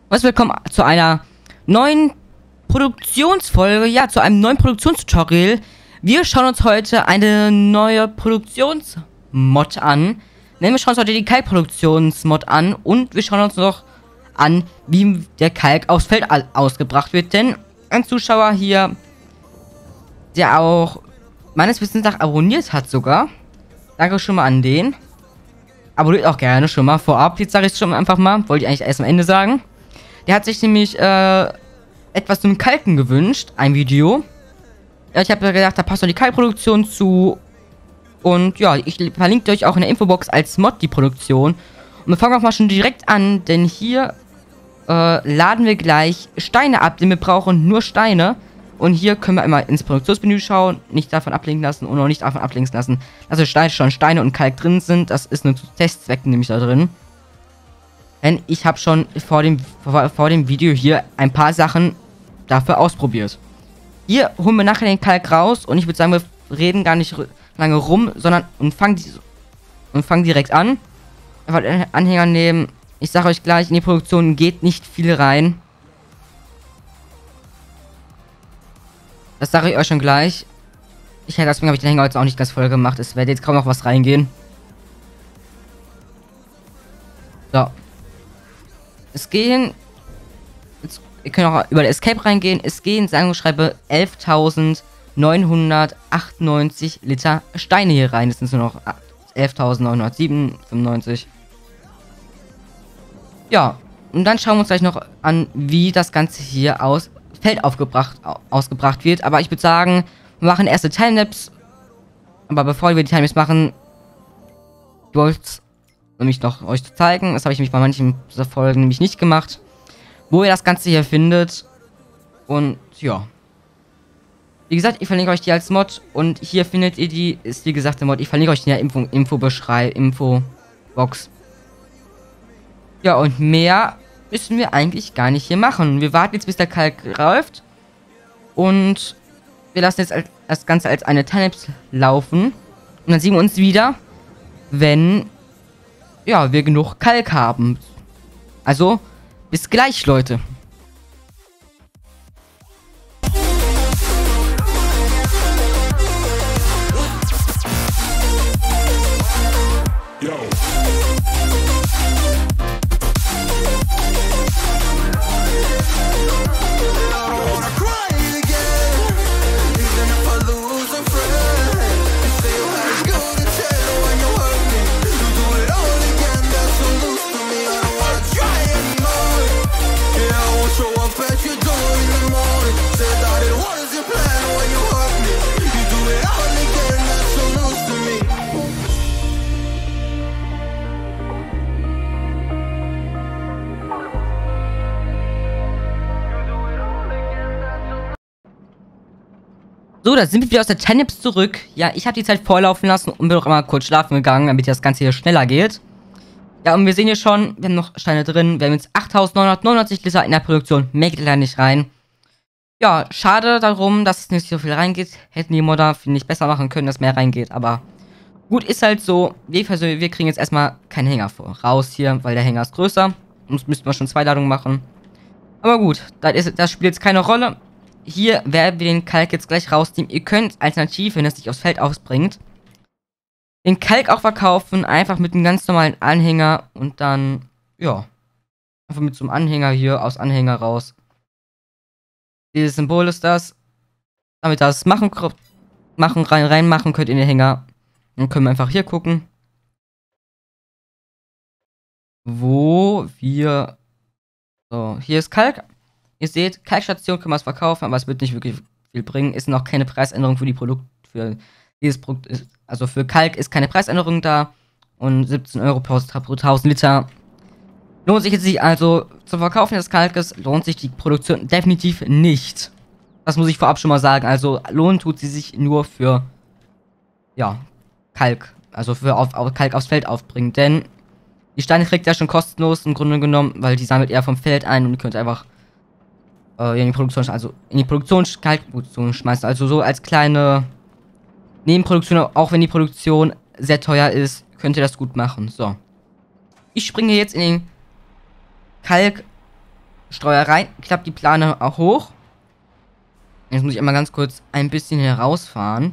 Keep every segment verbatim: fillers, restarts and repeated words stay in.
Was willkommen zu einer neuen Produktionsfolge, ja, zu einem neuen Produktionstutorial. Wir schauen uns heute eine neue Produktionsmod an. Nehmen wir schauen uns heute die Kalkproduktionsmod an und wir schauen uns noch an, wie der Kalk aufs Feld ausgebracht wird. Denn ein Zuschauer hier, der auch meines Wissens nach abonniert hat sogar. Danke schon mal an den. Abonniert auch gerne schon mal vorab. Jetzt sage ich es schon einfach mal. Wollte ich eigentlich erst am Ende sagen. Der hat sich nämlich äh, etwas zum Kalken gewünscht. Ein Video. Ja, ich habe gedacht, da passt doch die Kalkproduktion zu. Und ja, ich verlinke euch auch in der Infobox als Mod die Produktion. Und wir fangen auch mal schon direkt an, denn hier äh, laden wir gleich Steine ab, denn wir brauchen nur Steine. Und hier können wir einmal ins Produktionsmenü schauen, nicht davon ablenken lassen und auch nicht davon ablenken lassen, dass Steine, schon Steine und Kalk drin sind. Das ist nur zu Testzwecken nämlich da drin. Denn ich habe schon vor dem, vor, vor dem Video hier ein paar Sachen dafür ausprobiert. Hier holen wir nachher den Kalk raus und ich würde sagen, wir reden gar nicht lange rum, sondern und fangen, die, und fangen direkt an. Einfach den Anhänger nehmen. Ich sage euch gleich, in die Produktion geht nicht viel rein. Das sage ich euch schon gleich. Ich hätte deswegen habe ich den Hänger heute auch nicht ganz voll gemacht. Es wird jetzt kaum noch was reingehen. So. Es gehen. Jetzt, ihr könnt auch über Escape reingehen. Es gehen, sagen wir, schreibe elftausendneunhundertachtundneunzig Liter Steine hier rein. Das sind nur noch elftausendneunhundertsiebenundfünfzig. Ja. Und dann schauen wir uns gleich noch an, wie das Ganze hier aus Feld aufgebracht, ausgebracht wird. Aber ich würde sagen, wir machen erste Timelapse. Aber bevor wir die Timelapse machen, ich wollte nämlich noch euch zu zeigen. Das habe ich mich bei manchen dieser Folgen nämlich nicht gemacht. Wo ihr das Ganze hier findet. Und ja. Wie gesagt, ich verlinke euch die als Mod. Und hier findet ihr die, ist wie gesagt der Mod. Ich verlinke euch in der Info, Infobeschreibung, Infobox. Ja, und mehr müssen wir eigentlich gar nicht hier machen. Wir warten jetzt, bis der Kalk läuft. Und wir lassen jetzt das Ganze als eine Timelapse laufen. Und dann sehen wir uns wieder, wenn ja, wir genug Kalk haben. Also, bis gleich, Leute. So, da sind wir wieder aus der Timelapse zurück. Ja, ich habe die Zeit vorlaufen lassen und bin auch immer kurz schlafen gegangen, damit das Ganze hier schneller geht. Ja, und wir sehen hier schon, wir haben noch Steine drin. Wir haben jetzt achttausendneunhundertneunundneunzig Liter in der Produktion. Mehr geht leider nicht rein. Ja, schade darum, dass es nicht so viel reingeht. Hätten die Modder, finde ich, besser machen können, dass mehr reingeht. Aber gut, ist halt so. Wir, wir kriegen jetzt erstmal keinen Hänger vor. Raus hier, weil der Hänger ist größer. Sonst müssten wir schon zwei Ladungen machen. Aber gut, das, ist, das spielt jetzt keine Rolle. Hier werden wir den Kalk jetzt gleich rausnehmen. Ihr könnt alternativ, wenn es sich aufs Feld ausbringt, den Kalk auch verkaufen. Einfach mit einem ganz normalen Anhänger. Und dann, ja, einfach mit so einem Anhänger hier aus Anhänger raus. Dieses Symbol ist das. Damit das machen, machen rein, reinmachen könnt in den Hänger. Dann können wir einfach hier gucken, wo wir... So, hier ist Kalk. Ihr seht, Kalkstation können wir es verkaufen, aber es wird nicht wirklich viel bringen. Ist noch keine Preisänderung für die Produkte, für dieses Produkt, ist, also für Kalk ist keine Preisänderung da. Und siebzehn Euro pro, pro tausend Liter. Lohnt sich jetzt nicht, also zum Verkaufen des Kalkes lohnt sich die Produktion definitiv nicht. Das muss ich vorab schon mal sagen. Also lohnt tut sie sich nur für, ja, Kalk. Also für auf, auf Kalk aufs Feld aufbringen. Denn die Steine kriegt ihr ja schon kostenlos im Grunde genommen, weil die sammelt ihr vom Feld ein und ihr könnt einfach in die Produktion, also in die Produktion, Kalkproduktion schmeißen. Also so als kleine Nebenproduktion, auch wenn die Produktion sehr teuer ist, könnt ihr das gut machen. So. Ich springe jetzt in den Kalk Streuer rein, klappt die Plane auch hoch. Jetzt muss ich einmal ganz kurz ein bisschen herausfahren.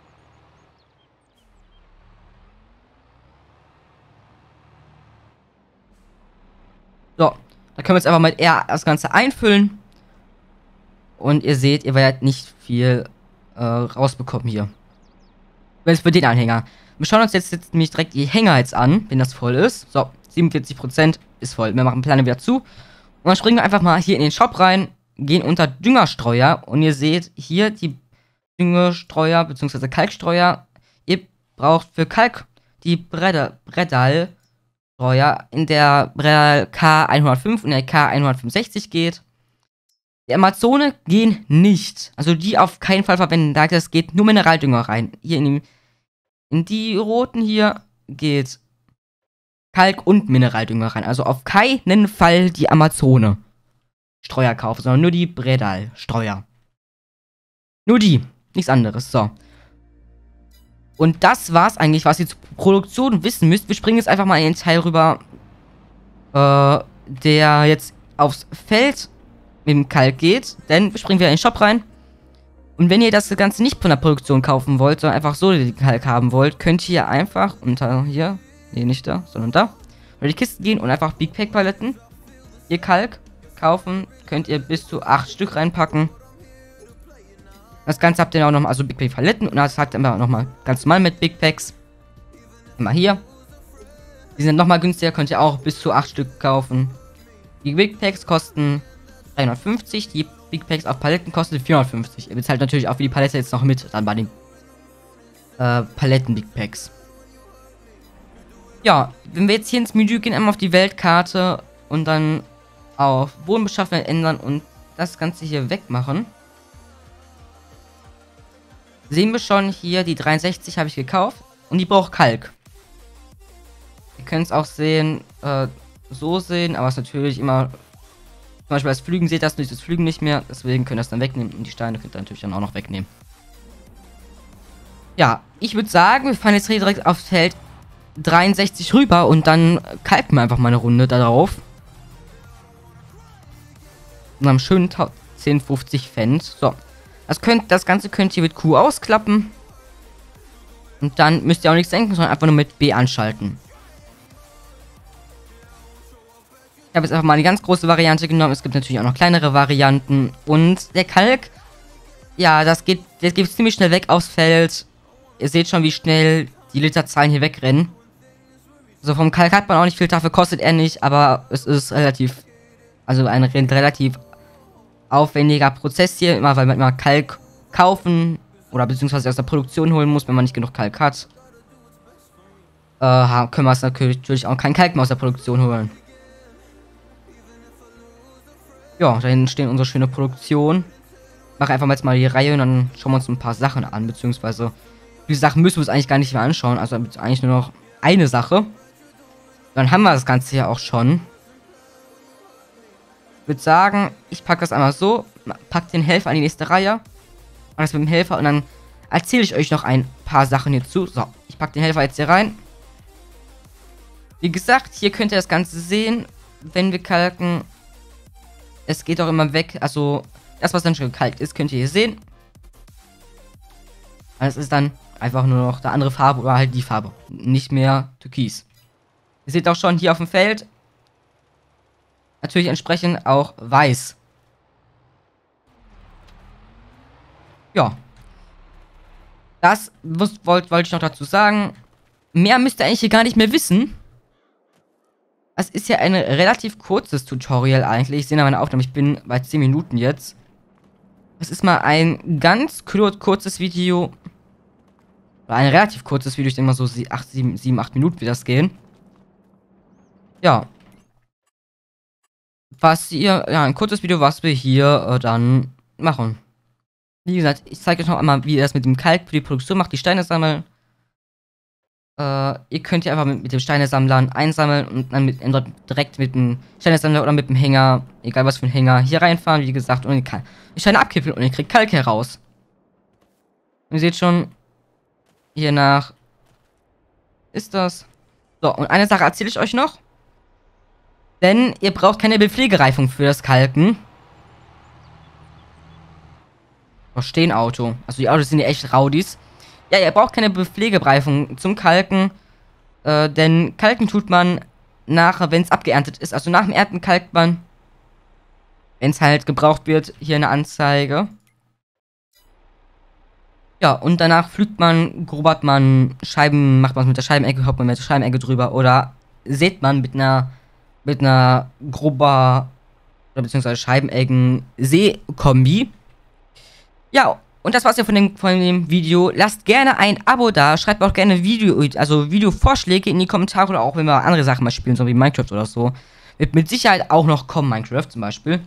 So, da können wir jetzt einfach mit R das Ganze einfüllen. Und ihr seht, ihr werdet nicht viel äh, rausbekommen hier. Wenn es für den Anhänger. Wir schauen uns jetzt, jetzt nämlich direkt die Hänger jetzt an, wenn das voll ist. So, siebenundvierzig Prozent ist voll. Wir machen Plane wieder zu. Und dann springen wir einfach mal hier in den Shop rein, gehen unter Düngerstreuer und ihr seht hier die Düngerstreuer bzw. Kalkstreuer. Ihr braucht für Kalk die Bredal Streuer in der Bredal K hundertfünf und der K hundertfünfundsechzig geht. Die Amazone gehen nicht. Also die auf keinen Fall verwenden. Da das geht nur Mineraldünger rein. Hier in, die, in die roten hier geht Kalk und Mineraldünger rein. Also auf keinen Fall die Amazone Streuer kaufen, sondern nur die Bredal Streuer. Nur die. Nichts anderes. So. Und das war's eigentlich, was ihr zur Produktion wissen müsst. Wir springen jetzt einfach mal in den Teil rüber, äh, der jetzt aufs Feld mit dem Kalk geht, denn wir springen wieder in den Shop rein. Und wenn ihr das Ganze nicht von der Produktion kaufen wollt, sondern einfach so den Kalk haben wollt, könnt ihr einfach unter hier, nee, nicht da, sondern da, oder die Kisten gehen und einfach Big Pack Paletten, ihr Kalk kaufen, könnt ihr bis zu acht Stück reinpacken. Das Ganze habt ihr auch nochmal, also Big Pack Paletten und das habt ihr auch nochmal ganz normal mit Big Packs. Immer hier. Die sind nochmal günstiger, könnt ihr auch bis zu acht Stück kaufen. Die Big Packs kosten dreihundertfünfzig, die Big Packs auf Paletten kosten vierhundertfünfzig. Ihr bezahlt natürlich auch für die Palette jetzt noch mit, dann bei den äh, Paletten Big Packs. Ja, wenn wir jetzt hier ins Menü gehen, einmal auf die Weltkarte und dann auf Bodenbeschaffenheit ändern und das Ganze hier wegmachen, sehen wir schon hier, die dreiundsechzig habe ich gekauft und die braucht Kalk. Ihr könnt es auch sehen, äh, so sehen, aber es ist natürlich immer, zum Beispiel als Flügen seht das nicht, das Flügen nicht mehr, deswegen könnt ihr das dann wegnehmen und die Steine könnt ihr natürlich dann auch noch wegnehmen. Ja, ich würde sagen, wir fahren jetzt hier direkt aufs Feld dreiundsechzig rüber und dann kalken wir einfach mal eine Runde darauf. Und einem schönen zehn fünfzig Cent. So. Das, könnt, das Ganze könnt ihr mit Q ausklappen. Und dann müsst ihr auch nichts denken, sondern einfach nur mit B anschalten. Ich habe jetzt einfach mal eine ganz große Variante genommen. Es gibt natürlich auch noch kleinere Varianten. Und der Kalk, ja, das geht, das geht ziemlich schnell weg aufs Feld. Ihr seht schon, wie schnell die Literzahlen hier wegrennen. So, vom Kalk hat man auch nicht viel, dafür kostet er nicht, aber es ist relativ, also ein relativ aufwendiger Prozess hier, immer weil man immer Kalk kaufen oder beziehungsweise aus der Produktion holen muss, wenn man nicht genug Kalk hat. Äh, können wir es natürlich auch kein Kalk mehr aus der Produktion holen. Ja, da hinten stehen unsere schöne Produktion. Mach einfach mal jetzt mal die Reihe und dann schauen wir uns ein paar Sachen an, beziehungsweise die Sachen müssen wir uns eigentlich gar nicht mehr anschauen, also eigentlich nur noch eine Sache. Dann haben wir das Ganze ja auch schon. Ich würde sagen, ich packe das einmal so, pack den Helfer an die nächste Reihe. Und das mit dem Helfer und dann erzähle ich euch noch ein paar Sachen hierzu. So, ich packe den Helfer jetzt hier rein. Wie gesagt, hier könnt ihr das Ganze sehen, wenn wir kalken. Es geht auch immer weg, also das, was dann schon gekalkt ist, könnt ihr hier sehen. Es ist dann einfach nur noch eine andere Farbe oder halt die Farbe, nicht mehr türkis. Ihr seht auch schon hier auf dem Feld, natürlich entsprechend auch weiß. Ja. Das wollte wollt ich noch dazu sagen. Mehr müsst ihr eigentlich hier gar nicht mehr wissen. Es ist ja ein relativ kurzes Tutorial eigentlich. Ich sehe meine Aufnahme, ich bin bei zehn Minuten jetzt. Es ist mal ein ganz kurzes Video. Oder ein relativ kurzes Video, ich denke mal so acht, sieben, acht Minuten wird das gehen. Ja. Was ihr, ja, ein kurzes Video, was wir hier äh, dann machen. Wie gesagt, ich zeige euch noch einmal, wie ihr das mit dem Kalk für die Produktion macht, die Steine sammeln. Äh, ihr könnt hier einfach mit, mit dem Steinesammlern einsammeln und dann mit, direkt mit dem Steinesammler oder mit dem Hänger, egal was für ein Hänger, hier reinfahren, wie gesagt, und die Steine abkippeln und ihr kriegt Kalk heraus. Und ihr seht schon, hiernach ist das. So, und eine Sache erzähle ich euch noch. Denn ihr braucht keine Bepflegereifung für das Kalken. Verstehen Auto. Also die Autos sind ja echt Raudis. Ja, ihr braucht keine Bepflegereifung zum Kalken. Äh, denn Kalken tut man nachher, wenn es abgeerntet ist. Also nach dem Ernten kalkt man, wenn es halt gebraucht wird. Hier eine Anzeige. Ja, und danach pflügt man, grobert man Scheiben, macht man mit der Scheibenecke, hoppt man mit der Scheibenecke drüber. Oder sät man mit einer, mit einer grober, oder beziehungsweise Scheibenecken-See-Kombi. Ja, und das war's ja von dem, von dem Video. Lasst gerne ein Abo da, schreibt mir auch gerne Video, also Videovorschläge in die Kommentare oder auch wenn wir andere Sachen mal spielen, so wie Minecraft oder so. Wird mit Sicherheit auch noch kommen, Minecraft zum Beispiel.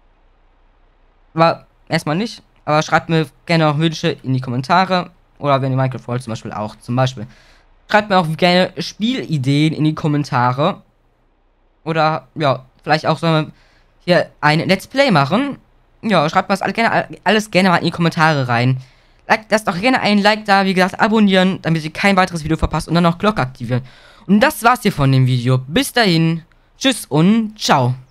Aber erstmal nicht. Aber schreibt mir gerne auch Wünsche in die Kommentare. Oder wenn ihr Minecraft wollt, zum Beispiel auch. Zum Beispiel. Schreibt mir auch gerne Spielideen in die Kommentare. Oder, ja, vielleicht auch sollen wir hier ein Let's Play machen. Ja, schreibt mir das alles gerne, alles gerne mal in die Kommentare rein. Like, lasst auch gerne ein Like da, wie gesagt, abonnieren, damit ihr kein weiteres Video verpasst und dann noch Glocke aktivieren. Und das war's hier von dem Video. Bis dahin, tschüss und ciao.